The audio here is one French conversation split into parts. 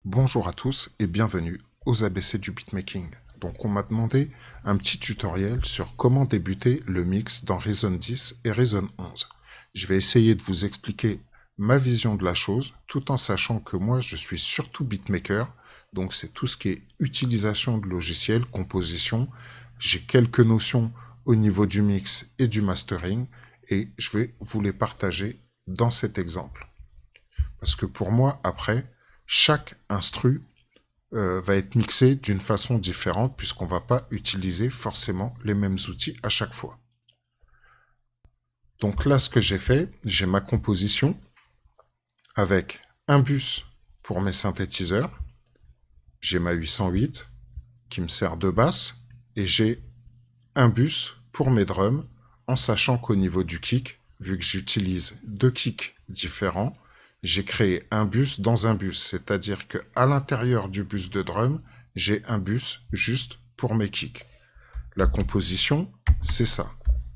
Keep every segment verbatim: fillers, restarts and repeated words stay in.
Bonjour à tous et bienvenue aux A B C du beatmaking. Donc on m'a demandé un petit tutoriel sur comment débuter le mix dans Reason dix et Reason onze. Je vais essayer de vous expliquer ma vision de la chose tout en sachant que moi je suis surtout beatmaker, donc c'est tout ce qui est utilisation de logiciels, composition. J'ai quelques notions au niveau du mix et du mastering et je vais vous les partager dans cet exemple. Parce que pour moi, après, chaque instru euh, va être mixé d'une façon différente puisqu'on ne va pas utiliser forcément les mêmes outils à chaque fois. Donc là, ce que j'ai fait, j'ai ma composition avec un bus pour mes synthétiseurs, j'ai ma huit cent huit qui me sert de basse et j'ai un bus pour mes drums en sachant qu'au niveau du kick, vu que j'utilise deux kicks différents, j'ai créé un bus dans un bus, c'est-à-dire qu'à l'intérieur du bus de drum, j'ai un bus juste pour mes kicks. La composition, c'est ça.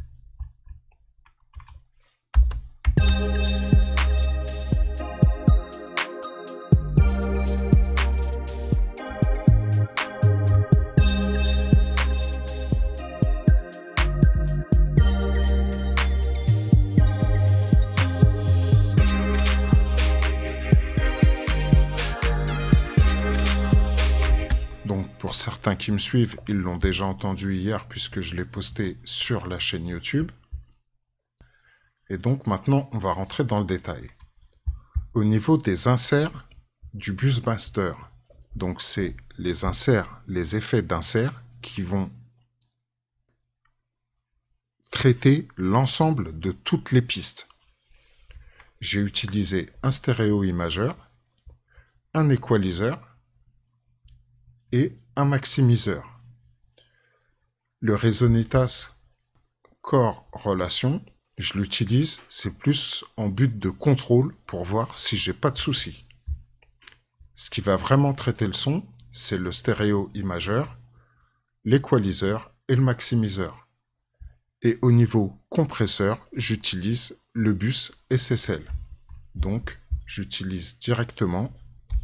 Donc pour certains qui me suivent, ils l'ont déjà entendu hier puisque je l'ai posté sur la chaîne YouTube. Et donc maintenant, on va rentrer dans le détail. Au niveau des inserts du bus master, donc c'est les inserts, les effets d'insert qui vont traiter l'ensemble de toutes les pistes. J'ai utilisé un stéréo imageur, un equalizer et un maximiseur. Le Resonitas Core Relation, je l'utilise, c'est plus en but de contrôle pour voir si j'ai pas de soucis. Ce qui va vraiment traiter le son, c'est le stéréo imageur, l'équaliseur et le maximiseur. Et au niveau compresseur, j'utilise le bus S S L. Donc, j'utilise directement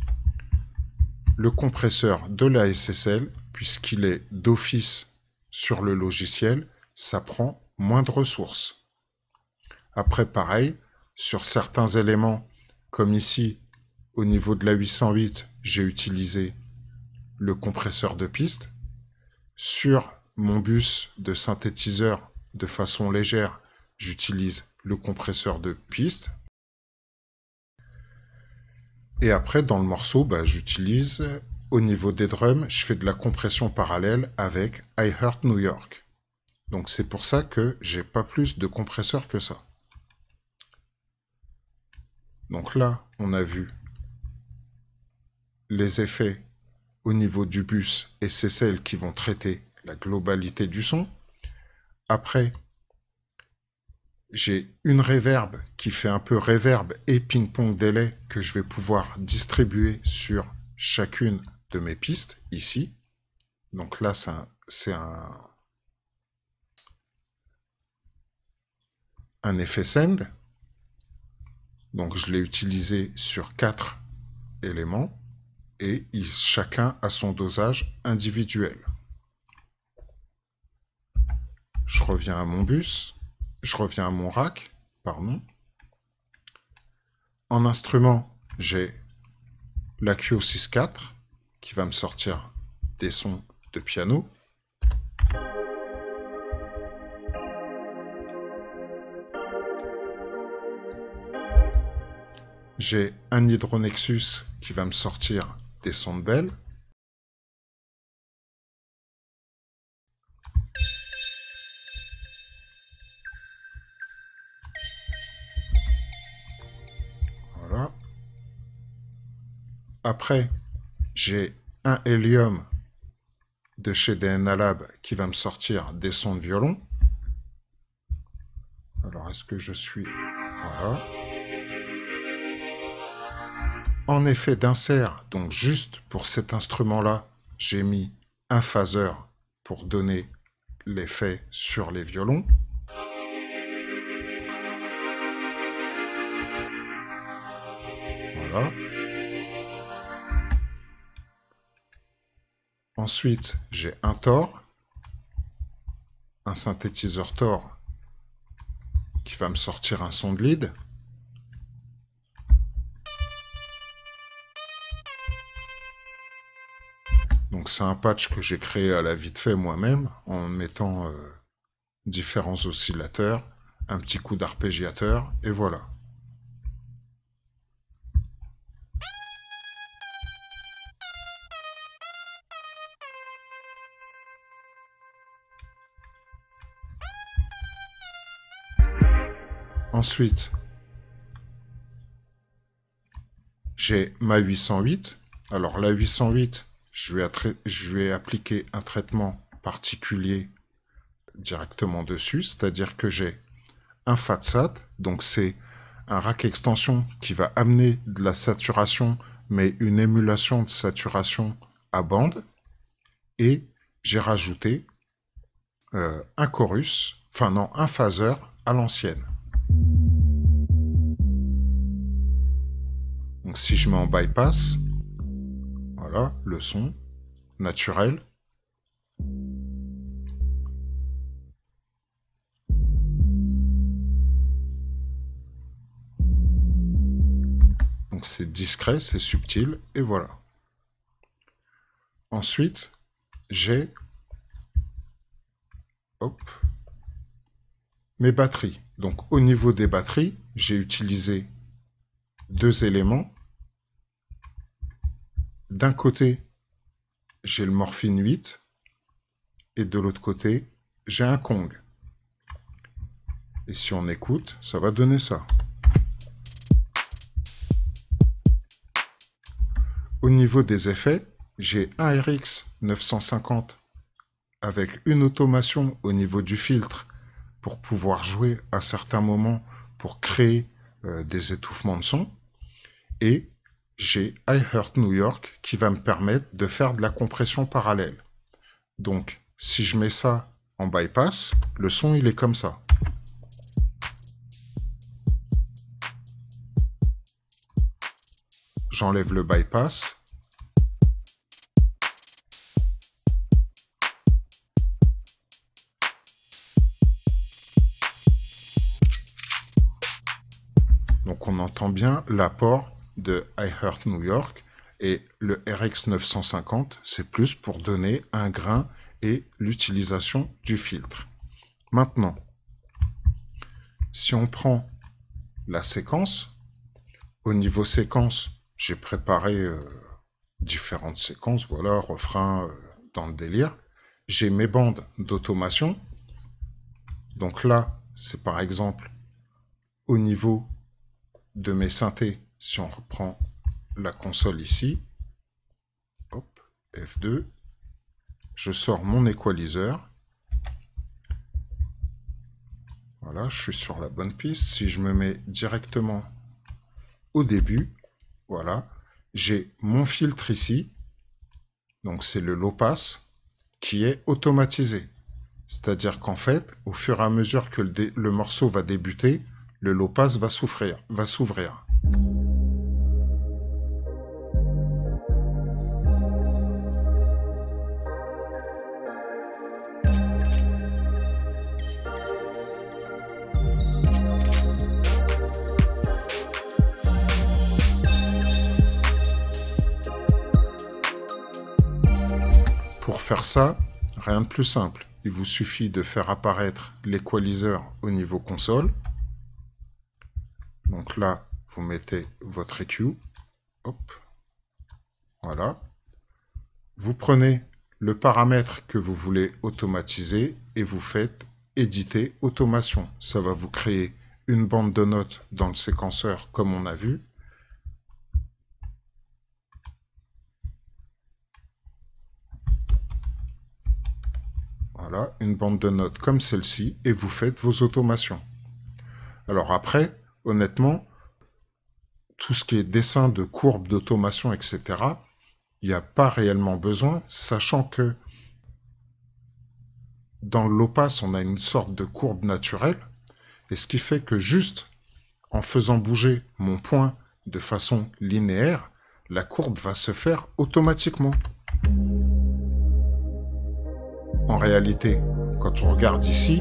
le compresseur de la S S L, puisqu'il est d'office sur le logiciel, ça prend moins de ressources. Après, pareil, sur certains éléments, comme ici, au niveau de la huit cent huit, j'ai utilisé le compresseur de piste. Sur mon bus de synthétiseur, de façon légère, j'utilise le compresseur de piste. Et après, dans le morceau, bah, j'utilise, au niveau des drums, je fais de la compression parallèle avec I Heart New York. Donc c'est pour ça que j'ai pas plus de compresseurs que ça. Donc là, on a vu les effets au niveau du bus S S L qui vont traiter la globalité du son. Après, j'ai une reverb qui fait un peu reverb et ping-pong delay que je vais pouvoir distribuer sur chacune de mes pistes, ici. Donc là, c'est un, c'est un, un effet send. Donc je l'ai utilisé sur quatre éléments et il, chacun a son dosage individuel. Je reviens à mon bus. Je reviens à mon rack, pardon. En instrument, j'ai la Q O six quatre qui va me sortir des sons de piano. J'ai un Hydronexus qui va me sortir des sons de belle. Voilà. Après, j'ai un Helium de chez D N A Lab qui va me sortir des sons de violon. Alors, est-ce que je suis... Voilà. En effet d'insert, donc juste pour cet instrument-là, j'ai mis un phaser pour donner l'effet sur les violons. Voilà. Ensuite, j'ai un Tor, un synthétiseur Tor qui va me sortir un son de lead. Donc c'est un patch que j'ai créé à la vite fait moi-même en mettant euh, différents oscillateurs, un petit coup d'arpégiateur et voilà. Ensuite, j'ai ma huit cent huit. Alors la huit cent huit, je vais, je vais appliquer un traitement particulier directement dessus, c'est-à-dire que j'ai un F A T S A T, donc c'est un rack extension qui va amener de la saturation, mais une émulation de saturation à bande, et j'ai rajouté euh, un chorus, enfin non, un phaseur à l'ancienne. Donc si je mets en bypass, voilà, le son naturel. Donc c'est discret, c'est subtil, et voilà. Ensuite, j'ai hop, mes batteries. Donc au niveau des batteries, j'ai utilisé deux éléments. D'un côté, j'ai le Morphine huit, et de l'autre côté, j'ai un Kong. Et si on écoute, ça va donner ça. Au niveau des effets, j'ai un R X neuf cent cinquante avec une automation au niveau du filtre pour pouvoir jouer à certains moments pour créer euh, des étouffements de son. Et j'ai iHeart New York qui va me permettre de faire de la compression parallèle. Donc, si je mets ça en bypass, le son il est comme ça. J'enlève le bypass. Donc on entend bien l'apport de iHeart New York, et le R X neuf cent cinquante, c'est plus pour donner un grain et l'utilisation du filtre. Maintenant, si on prend la séquence, au niveau séquence, j'ai préparé euh, différentes séquences, voilà, refrain euh, dans le délire. J'ai mes bandes d'automation. Donc là, c'est par exemple au niveau de mes synthés, si on reprend la console ici, hop, F deux, je sors mon équaliseur. Voilà, je suis sur la bonne piste. Si je me mets directement au début, voilà, j'ai mon filtre ici, donc c'est le low pass, qui est automatisé. C'est-à-dire qu'en fait, au fur et à mesure que le, le morceau va débuter, le low pass va s'ouvrir, va s'ouvrir. Pour faire ça, rien de plus simple. Il vous suffit de faire apparaître l'équaliseur au niveau console. Donc là, vous mettez votre E Q. Hop. Voilà. Vous prenez le paramètre que vous voulez automatiser et vous faites éditer automation. Ça va vous créer une bande de notes dans le séquenceur comme on a vu. Voilà, une bande de notes comme celle-ci, et vous faites vos automations. Alors après, honnêtement, tout ce qui est dessin de courbes d'automation, et cetera, il n'y a pas réellement besoin, sachant que dans le low pass, on a une sorte de courbe naturelle, et ce qui fait que juste en faisant bouger mon point de façon linéaire, la courbe va se faire automatiquement. en réalité, quand on regarde ici,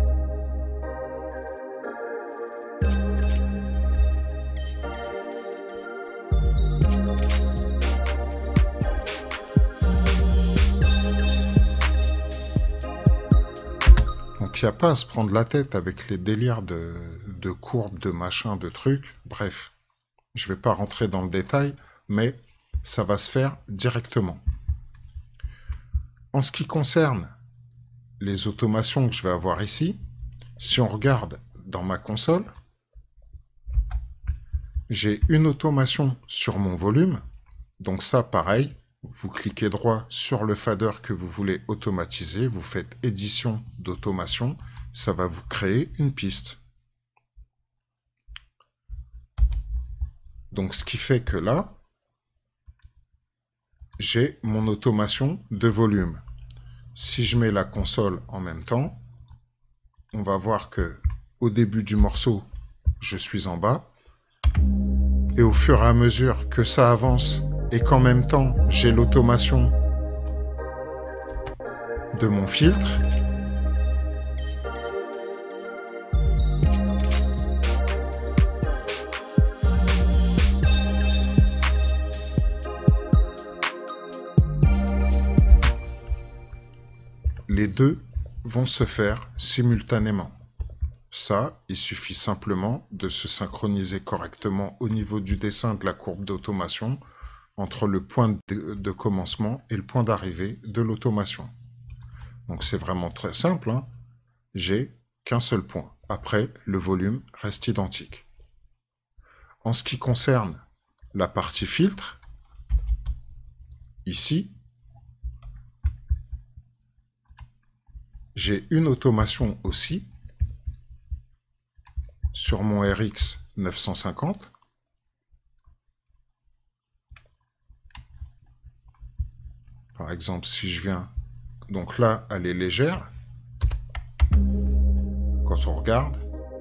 donc il n'y a pas à se prendre la tête avec les délires de, de courbes, de machins, de trucs. Bref, je ne vais pas rentrer dans le détail, mais ça va se faire directement. En ce qui concerne les automations que je vais avoir ici, si on regarde dans ma console, j'ai une automation sur mon volume. Donc ça, pareil, vous cliquez droit sur le fader que vous voulez automatiser, vous faites édition d'automation, ça va vous créer une piste. Donc ce qui fait que là, j'ai mon automation de volume. Si je mets la console en même temps, on va voir que au début du morceau, je suis en bas. Et au fur et à mesure que ça avance et qu'en même temps, j'ai l'automation de mon filtre, les deux vont se faire simultanément. Ça, il suffit simplement de se synchroniser correctement au niveau du dessin de la courbe d'automation entre le point de, de commencement et le point d'arrivée de l'automation. Donc c'est vraiment très simple, hein. J'ai qu'un seul point. Après, le volume reste identique. En ce qui concerne la partie filtre, ici, j'ai une automation aussi sur mon R X neuf cent cinquante. Par exemple, si je viens... Donc là, elle est légère. Quand on regarde.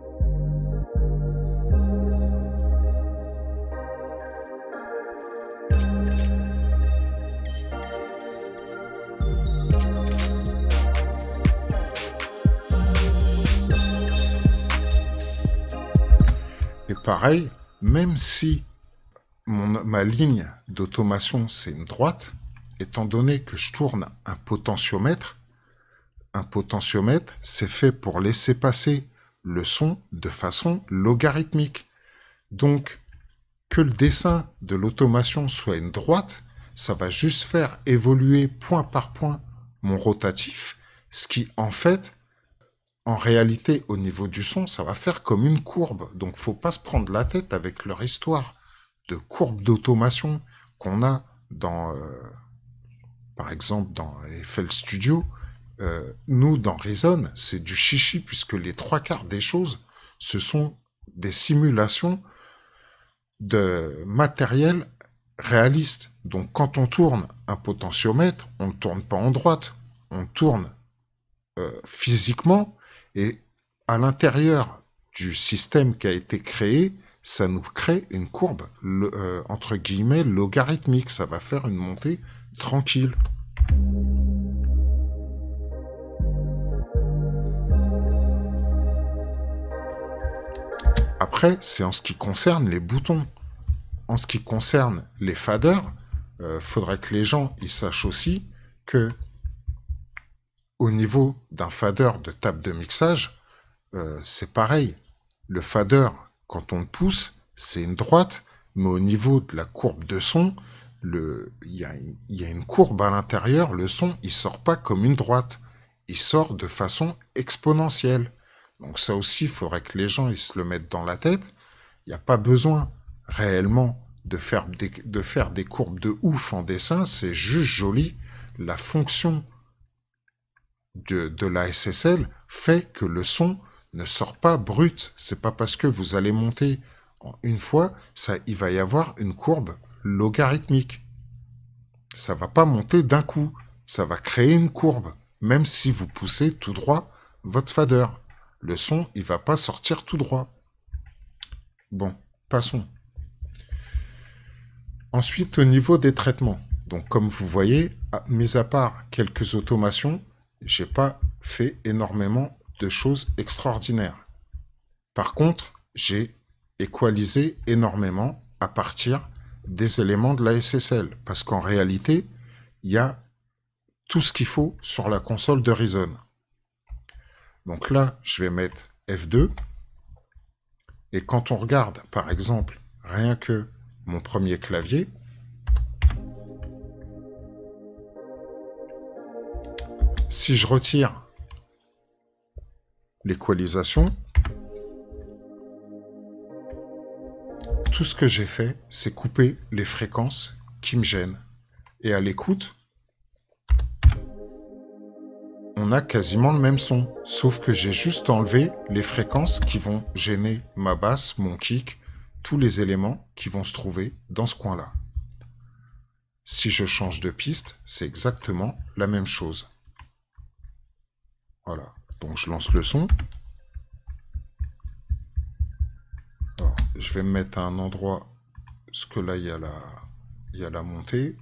Et pareil, même si mon, ma ligne d'automation, c'est une droite, étant donné que je tourne un potentiomètre, un potentiomètre, c'est fait pour laisser passer le son de façon logarithmique. Donc, que le dessin de l'automation soit une droite, ça va juste faire évoluer point par point mon rotatif, ce qui, en fait, en réalité, au niveau du son, ça va faire comme une courbe. Donc, faut pas se prendre la tête avec leur histoire de courbe d'automation qu'on a dans, euh, par exemple, dans F L Studio. Euh, nous, dans Reason, c'est du chichi, puisque les trois quarts des choses, ce sont des simulations de matériel réaliste. Donc, quand on tourne un potentiomètre, on ne tourne pas en droite, on tourne euh, physiquement. Et à l'intérieur du système qui a été créé, ça nous crée une courbe, le, euh, entre guillemets, logarithmique. Ça va faire une montée tranquille. Après, c'est en ce qui concerne les boutons. En ce qui concerne les faders, il euh, faudrait que les gens ils sachent aussi que au niveau d'un fader de table de mixage, euh, c'est pareil. Le fader, quand on le pousse, c'est une droite, mais au niveau de la courbe de son, il y a, y a une courbe à l'intérieur, le son, il sort pas comme une droite. Il sort de façon exponentielle. Donc ça aussi, il faudrait que les gens ils se le mettent dans la tête. Il n'y a pas besoin réellement de faire, des, de faire des courbes de ouf en dessin, c'est juste joli. La fonction de, de la S S L fait que le son ne sort pas brut. C'est pas parce que vous allez monter en une fois, ça, il va y avoir une courbe logarithmique. Ça va pas monter d'un coup. Ça va créer une courbe, même si vous poussez tout droit votre fader. Le son, il va pas sortir tout droit. Bon, passons. Ensuite, au niveau des traitements. Donc, comme vous voyez, mis à part quelques automations, j'ai pas fait énormément de choses extraordinaires. Par contre, j'ai équalisé énormément à partir des éléments de la S S L, parce qu'en réalité, il y a tout ce qu'il faut sur la console de Reason. Donc là, je vais mettre F deux, et quand on regarde, par exemple, rien que mon premier clavier, si je retire l'équalisation, tout ce que j'ai fait, c'est couper les fréquences qui me gênent. Et à l'écoute, on a quasiment le même son, sauf que j'ai juste enlevé les fréquences qui vont gêner ma basse, mon kick, tous les éléments qui vont se trouver dans ce coin-là. Si je change de piste, c'est exactement la même chose. Voilà, donc je lance le son. Alors, je vais me mettre à un endroit, parce que là, il y a la, il y a la montée.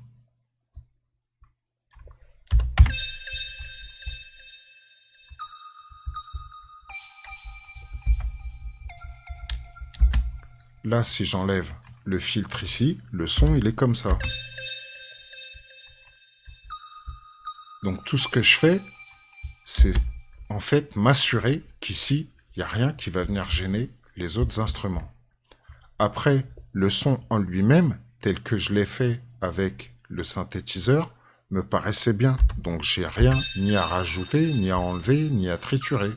Là, si j'enlève le filtre ici, le son, il est comme ça. Donc, tout ce que je fais, c'est en fait m'assurer qu'ici, il n'y a rien qui va venir gêner les autres instruments. Après, le son en lui-même, tel que je l'ai fait avec le synthétiseur, me paraissait bien. Donc, j'ai rien ni à rajouter, ni à enlever, ni à triturer.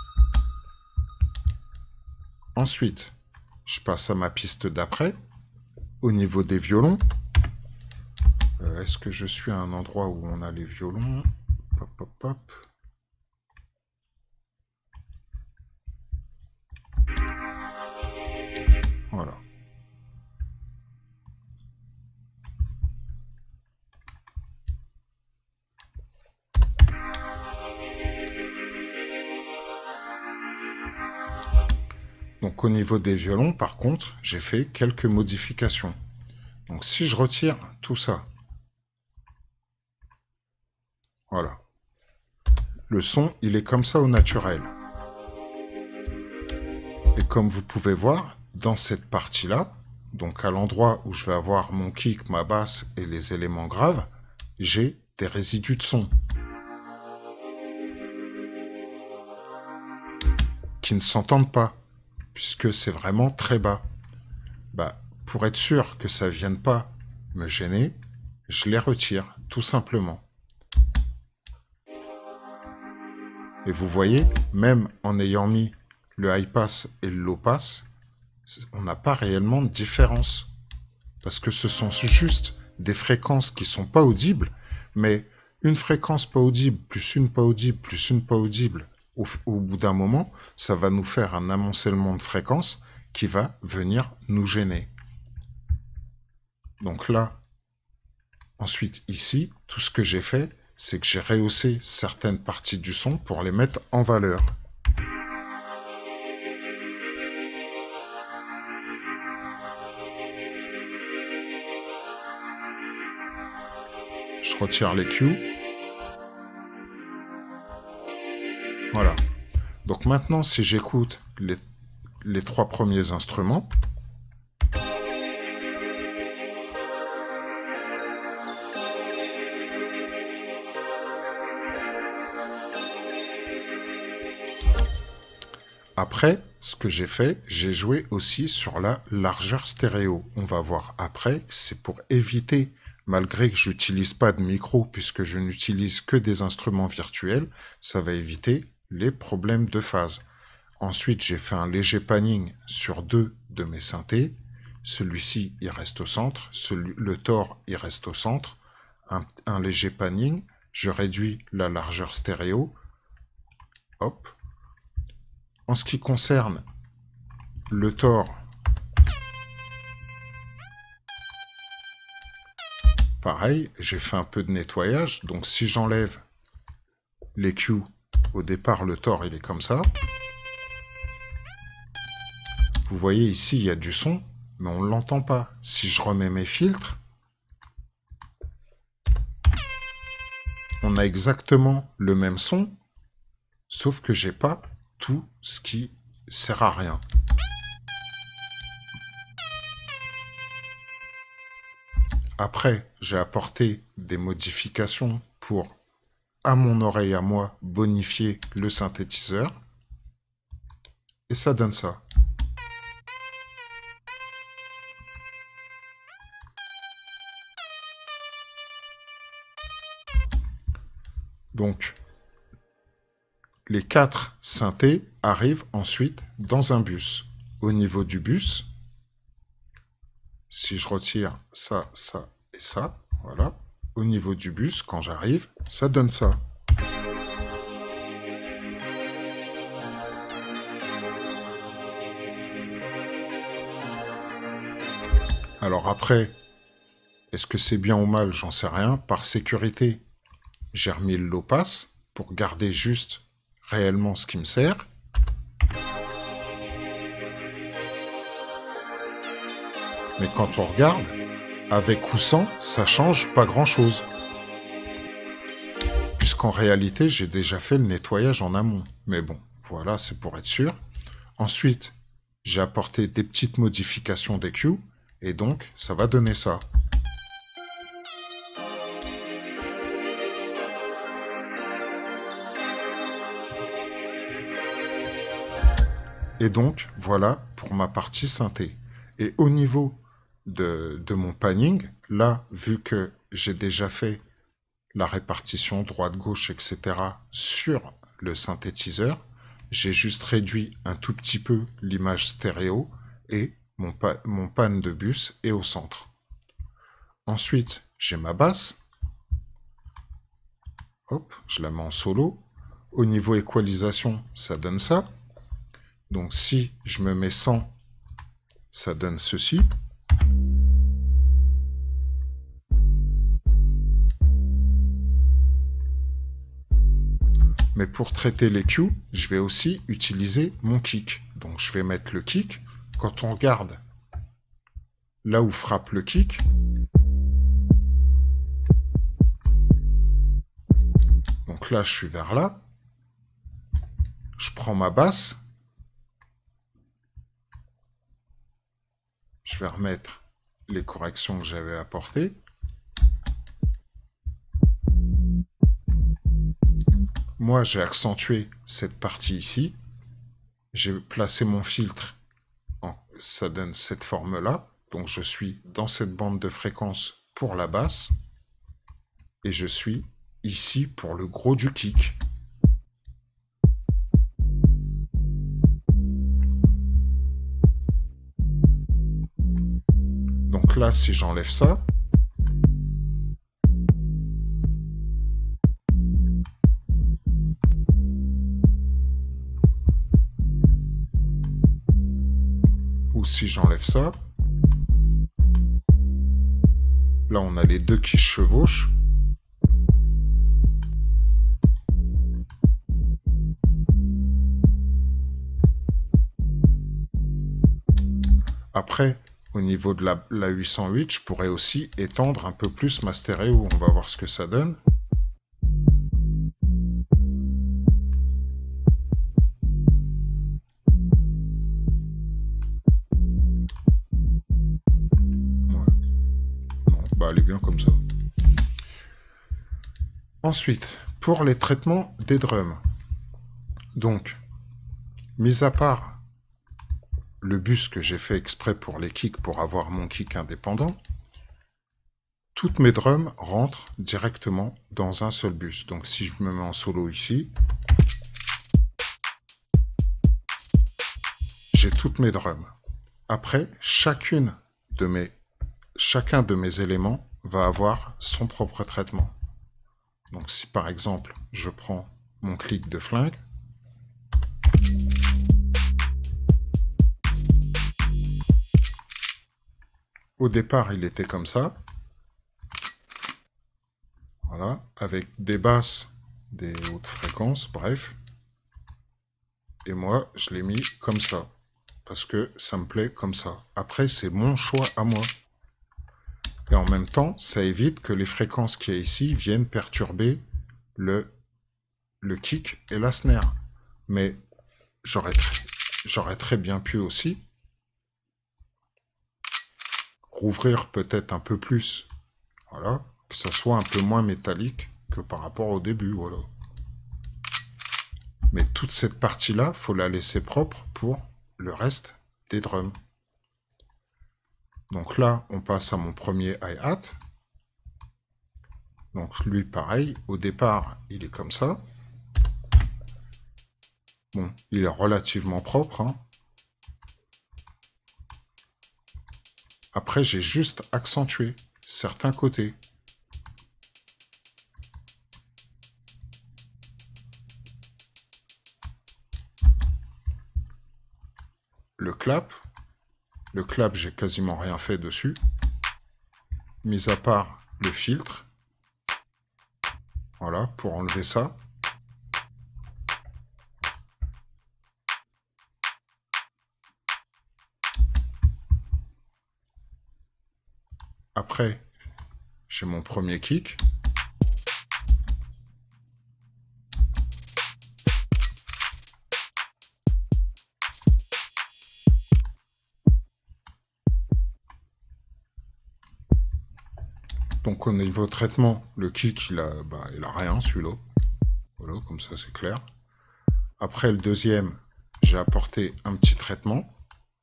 Ensuite, je passe à ma piste d'après. Au niveau des violons, euh, est-ce que je suis à un endroit où on a les violons? Hop, hop, hop. Voilà. Donc au niveau des violons, par contre, j'ai fait quelques modifications. Donc si je retire tout ça, voilà. Le son, il est comme ça au naturel. Et comme vous pouvez voir, dans cette partie-là, donc à l'endroit où je vais avoir mon kick, ma basse et les éléments graves, j'ai des résidus de son qui ne s'entendent pas, puisque c'est vraiment très bas. Bah, pour être sûr que ça ne vienne pas me gêner, je les retire, tout simplement. Et vous voyez, même en ayant mis le high pass et le low pass, on n'a pas réellement de différence. Parce que ce sont juste des fréquences qui ne sont pas audibles, mais une fréquence pas audible, plus une pas audible, plus une pas audible, au, au bout d'un moment, ça va nous faire un amoncellement de fréquences qui va venir nous gêner. Donc là, ensuite ici, tout ce que j'ai fait, c'est que j'ai rehaussé certaines parties du son pour les mettre en valeur. Je retire les Q. Voilà. Donc maintenant, si j'écoute les, les trois premiers instruments, après, ce que j'ai fait, j'ai joué aussi sur la largeur stéréo. On va voir après, c'est pour éviter, malgré que je n'utilise pas de micro, puisque je n'utilise que des instruments virtuels, ça va éviter les problèmes de phase. Ensuite, j'ai fait un léger panning sur deux de mes synthés. Celui-ci, il reste au centre. Celui, le Thor, il reste au centre. Un, un léger panning. Je réduis la largeur stéréo. Hop. En ce qui concerne le Thor, pareil, j'ai fait un peu de nettoyage. Donc si j'enlève les Q, au départ le Thor il est comme ça. Vous voyez ici il y a du son, mais on ne l'entend pas. Si je remets mes filtres, on a exactement le même son, sauf que j'ai pas tout ce qui sert à rien. Après, j'ai apporté des modifications pour, à mon oreille à moi, bonifier le synthétiseur. Et ça donne ça. Donc, les quatre synthés arrivent ensuite dans un bus. Au niveau du bus, si je retire ça, ça et ça, voilà. Au niveau du bus, quand j'arrive, ça donne ça. Alors après, est-ce que c'est bien ou mal? J'en sais rien. Par sécurité, j'ai remis le low pass pour garder juste réellement ce qui me sert. Mais quand on regarde, avec ou sans, ça change pas grand-chose. Puisqu'en réalité, j'ai déjà fait le nettoyage en amont. Mais bon, voilà, c'est pour être sûr. Ensuite, j'ai apporté des petites modifications d'E Q, et donc, ça va donner ça. Et donc, voilà pour ma partie synthé. Et au niveau de, de mon panning, là, vu que j'ai déjà fait la répartition droite-gauche, et cetera sur le synthétiseur, j'ai juste réduit un tout petit peu l'image stéréo et mon, pa mon pan de bus est au centre. Ensuite, j'ai ma basse. Hop, je la mets en solo. Au niveau équalisation, ça donne ça. Donc si je me mets cent, ça donne ceci. Mais pour traiter les Q, je vais aussi utiliser mon kick. Donc je vais mettre le kick. Quand on regarde là où frappe le kick, donc là je suis vers là, je prends ma basse, je vais remettre les corrections que j'avais apportées. Moi, j'ai accentué cette partie ici. J'ai placé mon filtre. En, ça donne cette forme-là. Donc, je suis dans cette bande de fréquence pour la basse. Et je suis ici pour le gros du kick. Donc là, si j'enlève ça, ou si j'enlève ça, là on a les deux qui se chevauchent. Après, au niveau de la, la huit cent huit, je pourrais aussi étendre un peu plus ma stéréo. On va voir ce que ça donne. Ouais. Non, bah elle est bien comme ça. Ensuite, pour les traitements des drums. Donc, mis à part le bus que j'ai fait exprès pour les kicks, pour avoir mon kick indépendant, toutes mes drums rentrent directement dans un seul bus. Donc si je me mets en solo ici, j'ai toutes mes drums. Après, chacune de mes, chacun de mes éléments va avoir son propre traitement. Donc si par exemple, je prends mon clic de flingue, au départ, il était comme ça. Voilà, avec des basses, des hautes fréquences, bref. Et moi, je l'ai mis comme ça. Parce que ça me plaît comme ça. Après, c'est mon choix à moi. Et en même temps, ça évite que les fréquences qu'il y a ici viennent perturber le, le kick et la snare. Mais j'aurais j'aurais très bien pu aussi rouvrir peut-être un peu plus. Voilà, que ça soit un peu moins métallique que par rapport au début, voilà. Mais toute cette partie-là, faut la laisser propre pour le reste des drums. Donc là, on passe à mon premier hi-hat. Donc lui, pareil, au départ, il est comme ça. Bon, il est relativement propre, hein. Après, j'ai juste accentué certains côtés. Le clap, le clap, j'ai quasiment rien fait dessus, mis à part le filtre. Voilà, pour enlever ça. Après, j'ai mon premier kick. Donc au niveau traitement, le kick, il a, bah, il a rien celui-là. Voilà, comme ça c'est clair. Après le deuxième, j'ai apporté un petit traitement.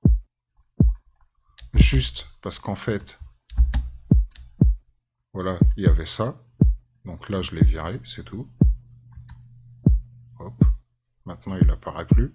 Juste parce qu'en fait, voilà, il y avait ça. Donc là, je l'ai viré, c'est tout. Hop. Maintenant, il n'apparaît plus.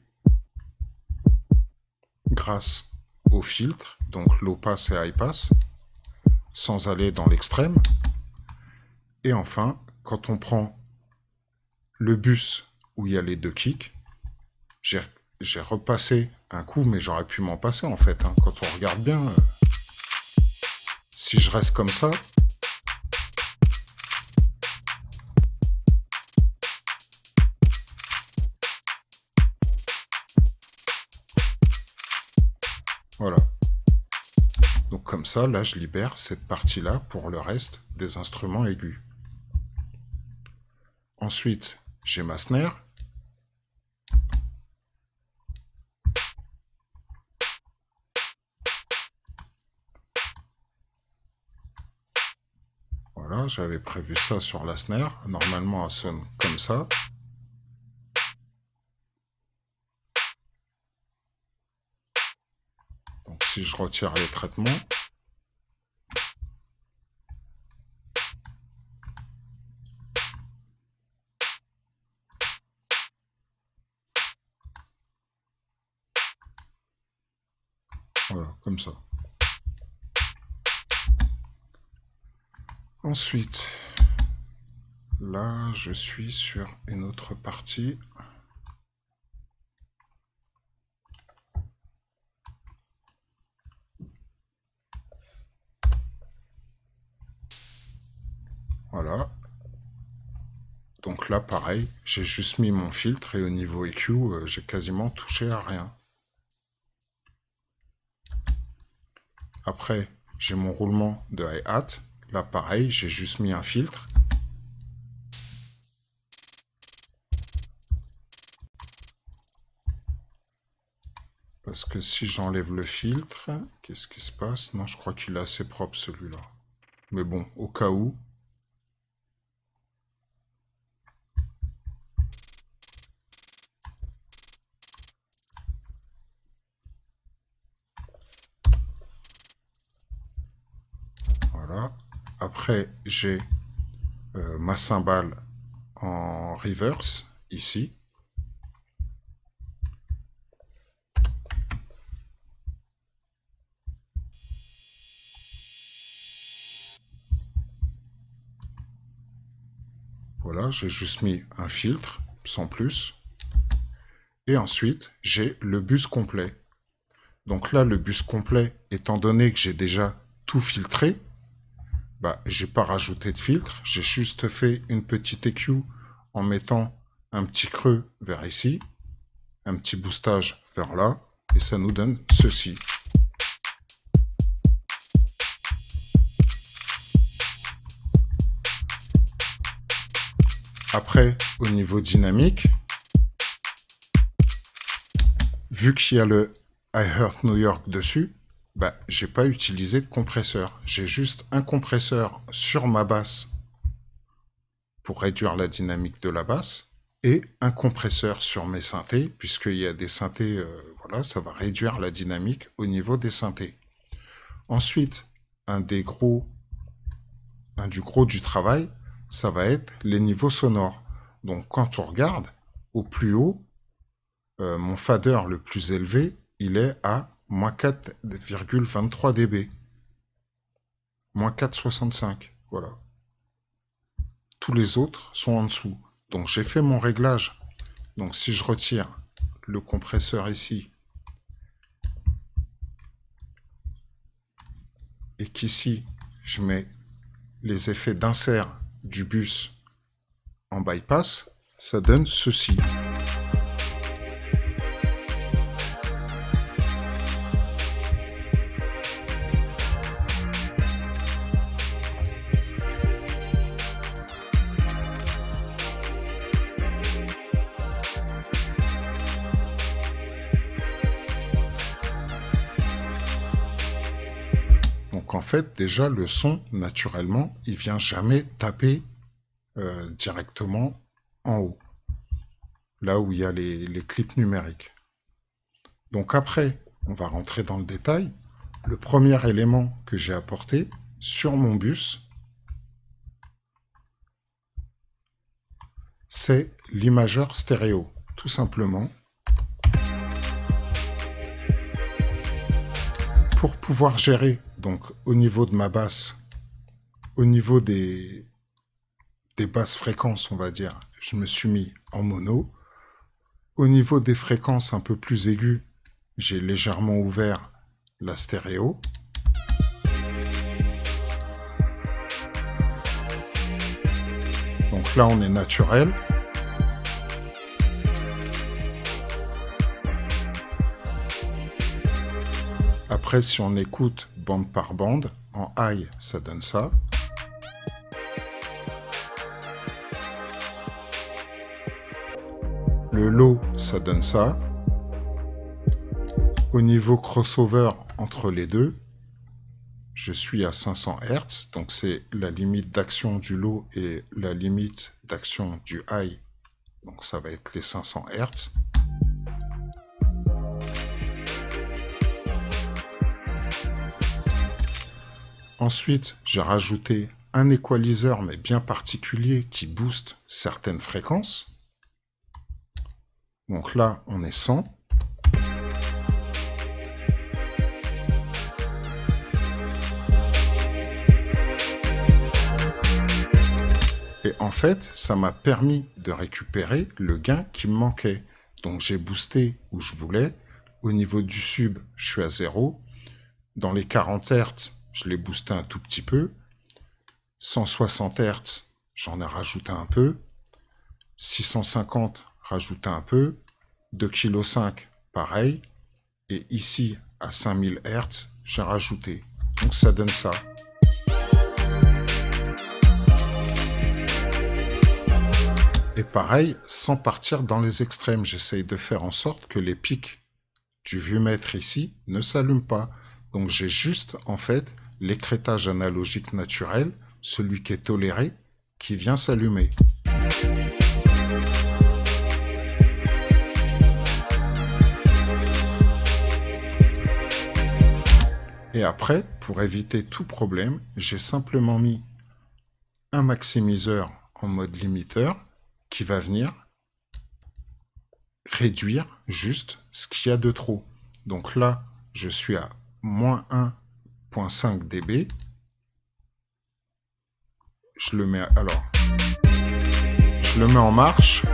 Grâce au filtre, donc low pass et high pass, sans aller dans l'extrême. Et enfin, quand on prend le bus où il y a les deux kicks, j'ai repassé un coup, mais j'aurais pu m'en passer en fait. Hein. Quand on regarde bien, euh, si je reste comme ça, voilà. Donc comme ça, là, je libère cette partie-là pour le reste des instruments aigus. Ensuite, j'ai ma snare. Voilà, j'avais prévu ça sur la snare. Normalement, elle sonne comme ça. Donc si je retire les traitements, voilà, comme ça. Ensuite, là, je suis sur une autre partie. Voilà. Donc là, pareil, j'ai juste mis mon filtre et au niveau E Q, euh, j'ai quasiment touché à rien. Après, j'ai mon roulement de hi-hat. Là, pareil, j'ai juste mis un filtre. Parce que si j'enlève le filtre, qu'est-ce qui se passe? Non, je crois qu'il est assez propre celui-là. Mais bon, au cas où. Voilà. Après, j'ai euh, ma cymbale en reverse, ici. Voilà, j'ai juste mis un filtre, sans plus. Et ensuite, j'ai le bus complet. Donc là, le bus complet, étant donné que j'ai déjà tout filtré, bah, j'ai pas rajouté de filtre, j'ai juste fait une petite E Q en mettant un petit creux vers ici, un petit boostage vers là, et ça nous donne ceci. Après, au niveau dynamique, vu qu'il y a le I Heart New York dessus, bah, j'ai pas utilisé de compresseur. J'ai juste un compresseur sur ma basse pour réduire la dynamique de la basse et un compresseur sur mes synthés, puisqu'il y a des synthés, euh, voilà, ça va réduire la dynamique au niveau des synthés. Ensuite, un des gros, un du gros du travail, ça va être les niveaux sonores. Donc quand on regarde, au plus haut, euh, mon fader le plus élevé, il est à moins quatre virgule vingt-trois décibels. moins quatre virgule soixante-cinq, voilà. Tous les autres sont en dessous. Donc j'ai fait mon réglage. Donc si je retire le compresseur ici, et qu'ici, je mets les effets d'insert du bus en bypass, ça donne ceci. Donc en fait, déjà, le son, naturellement, il vient jamais taper euh, directement en haut, là où il y a les, les clips numériques. Donc après, on va rentrer dans le détail. Le premier élément que j'ai apporté sur mon bus, c'est l'imageur stéréo, tout simplement. Pour pouvoir gérer, donc au niveau de ma basse, au niveau des, des basses fréquences, on va dire, je me suis mis en mono. Au niveau des fréquences un peu plus aiguës, j'ai légèrement ouvert la stéréo. Donc là, on est naturel. Après, si on écoute bande par bande, en high, ça donne ça. Le low, ça donne ça. Au niveau crossover entre les deux, je suis à cinq cents hertz, donc c'est la limite d'action du low et la limite d'action du high, donc ça va être les cinq cents hertz. Ensuite, j'ai rajouté un équaliseur, mais bien particulier, qui booste certaines fréquences. Donc là, on est cent. Et en fait, ça m'a permis de récupérer le gain qui me manquait. Donc j'ai boosté où je voulais. Au niveau du sub, je suis à zéro. Dans les quarante hertz, je l'ai boosté un tout petit peu. cent soixante hertz, j'en ai rajouté un peu. six cent cinquante, rajouté un peu. deux virgule cinq kilos, pareil. Et ici, à cinq mille hertz, j'ai rajouté. Donc ça donne ça. Et pareil, sans partir dans les extrêmes, j'essaye de faire en sorte que les pics du vuemètre ici ne s'allument pas. Donc j'ai juste, en fait, l'écrêtage analogique naturel, celui qui est toléré, qui vient s'allumer. Et après, pour éviter tout problème, j'ai simplement mis un maximiseur en mode limiteur qui va venir réduire juste ce qu'il y a de trop. Donc là, je suis à moins un virgule cinq décibels. Je le mets, alors, je le mets en marche.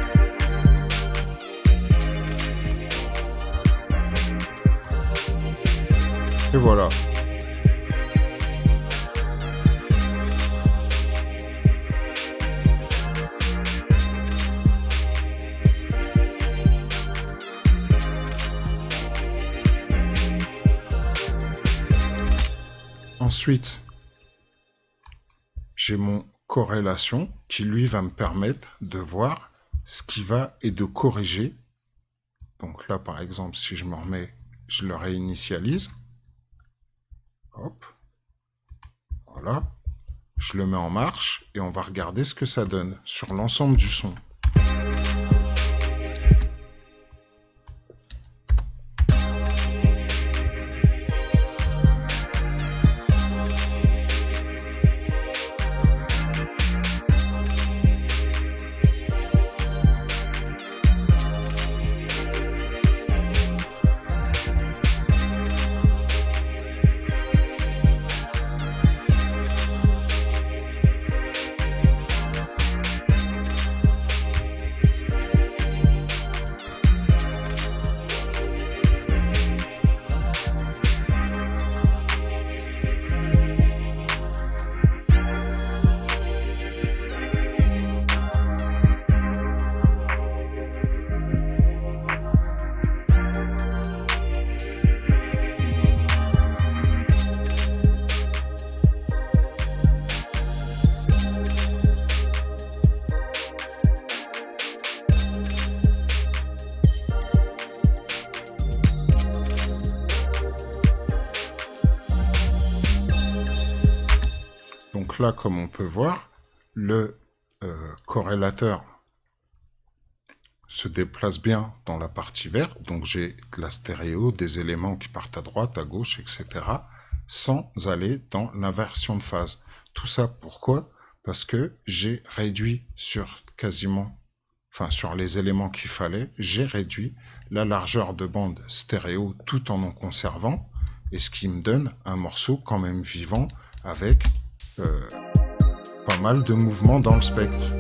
Et voilà. Ensuite, j'ai mon corrélation qui lui va me permettre de voir ce qui va et de corriger. Donc là, par exemple, si je me remets, je le réinitialise. Hop. Voilà. Je le mets en marche et on va regarder ce que ça donne sur l'ensemble du son. Donc là, comme on peut voir, le euh, corrélateur se déplace bien dans la partie verte. Donc j'ai de la stéréo, des éléments qui partent à droite, à gauche, et cetera, sans aller dans l'inversion de phase. Tout ça, pourquoi? Parce que j'ai réduit sur quasiment, enfin sur les éléments qu'il fallait, j'ai réduit la largeur de bande stéréo tout en en conservant, et ce qui me donne un morceau quand même vivant avec euh, pas mal de mouvements dans le spectre.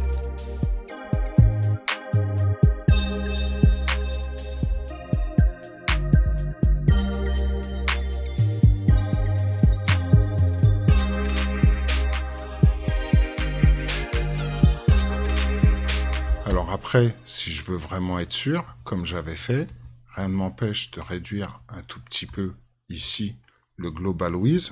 Alors après, si je veux vraiment être sûr, comme j'avais fait, rien ne m'empêche de réduire un tout petit peu ici le Global Width.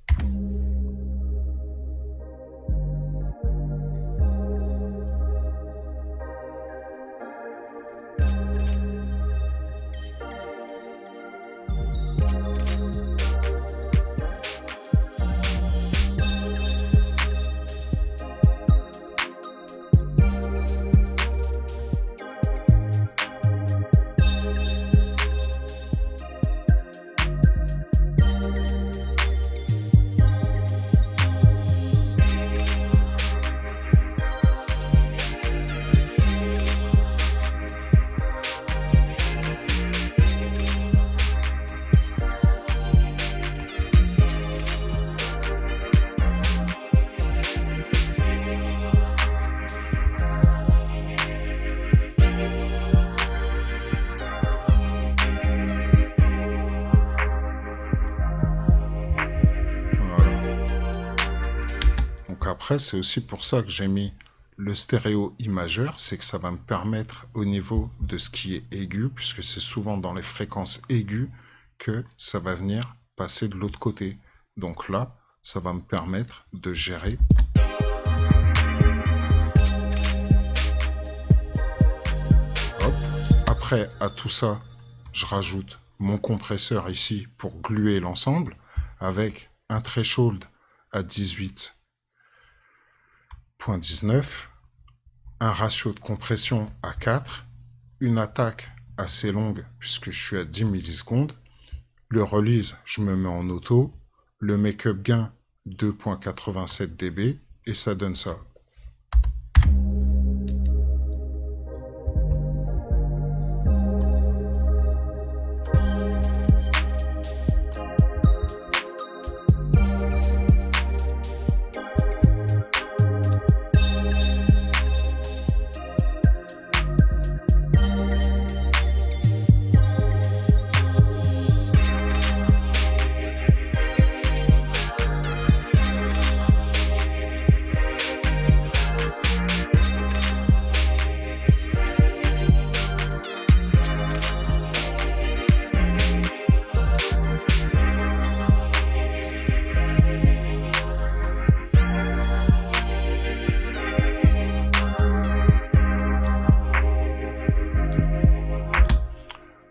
Après, c'est aussi pour ça que j'ai mis le stéréo I majeur, c'est que ça va me permettre au niveau de ce qui est aigu, puisque c'est souvent dans les fréquences aiguës que ça va venir passer de l'autre côté. Donc là, ça va me permettre de gérer. Hop. Après, à tout ça, je rajoute mon compresseur ici pour gluer l'ensemble, avec un threshold à dix-huit virgule dix-neuf, un ratio de compression à quatre, une attaque assez longue puisque je suis à dix millisecondes, le release je me mets en auto, le make-up gain deux virgule quatre-vingt-sept décibels et ça donne ça.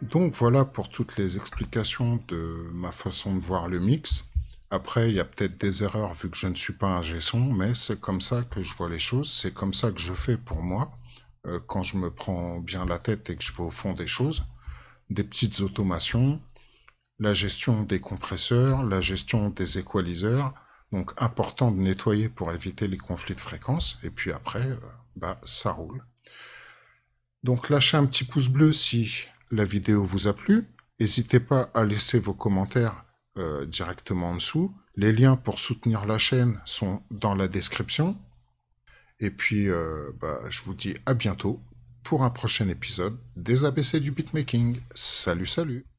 Donc voilà pour toutes les explications de ma façon de voir le mix. Après, il y a peut-être des erreurs vu que je ne suis pas un G-son, mais c'est comme ça que je vois les choses, c'est comme ça que je fais pour moi, euh, quand je me prends bien la tête et que je vais au fond des choses. Des petites automations, la gestion des compresseurs, la gestion des équaliseurs, donc important de nettoyer pour éviter les conflits de fréquences, et puis après, euh, bah, ça roule. Donc lâchez un petit pouce bleu si la vidéo vous a plu. N'hésitez pas à laisser vos commentaires euh, directement en dessous. Les liens pour soutenir la chaîne sont dans la description. Et puis, euh, bah, je vous dis à bientôt pour un prochain épisode des A B C du beatmaking. Salut, salut!